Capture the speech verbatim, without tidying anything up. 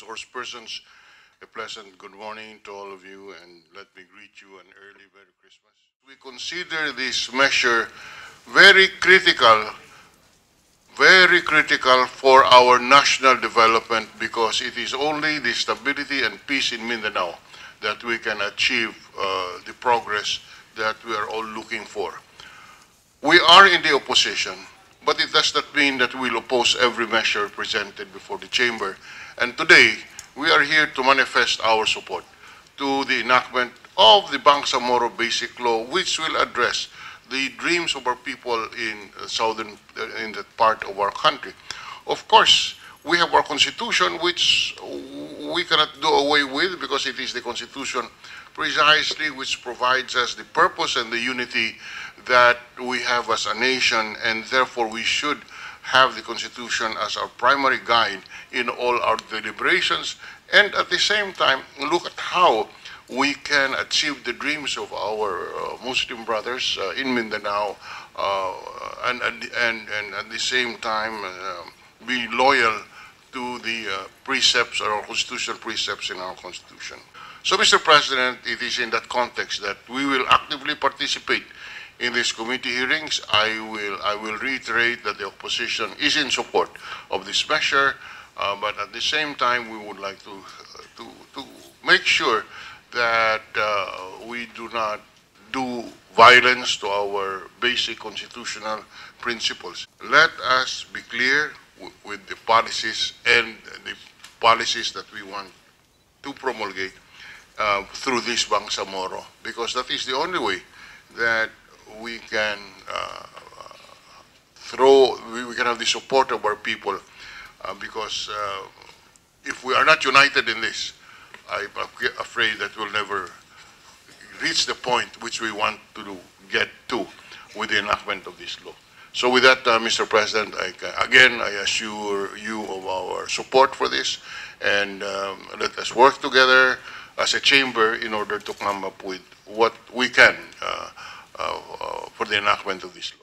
resource persons, a pleasant good morning to all of you, and let me greet you an early Merry Christmas. We consider this measure very critical, very critical for our national development, because it is only the stability and peace in Mindanao that we can achieve uh, the progress that we are all looking for. We are in the opposition, but it does not mean that we will oppose every measure presented before the chamber. And today, we are here to manifest our support to the enactment of the Bangsamoro Basic Law, which will address the dreams of our people in uh, southern, uh, in that part of our country. Of course, we have our constitution, which we cannot do away with, because it is the constitution precisely which provides us the purpose and the unity that we have as a nation, and therefore we should have the constitution as our primary guide in all our deliberations, and at the same time look at how we can achieve the dreams of our uh, Muslim brothers uh, in Mindanao, uh, and, and, and, and at the same time uh, be loyal to the uh, precepts, or constitutional precepts in our constitution. So, Mister President, it is in that context that we will actively participate in these committee hearings. I will, I will reiterate that the opposition is in support of this measure, uh, but at the same time, we would like to, uh, to, to make sure that uh, we do not do violence to our basic constitutional principles. Let us be clear with the policies and the policies that we want to promulgate uh, through this Bangsamoro, because that is the only way that we can uh, throw, we, we can have the support of our people, uh, because uh, if we are not united in this, I'm afraid that we'll never reach the point which we want to do, get to with the enactment of this law. So with that, uh, Mister President, I, again, I assure you of our support for this, and um, let us work together as a chamber in order to come up with what we can uh, uh, for the enactment of this law.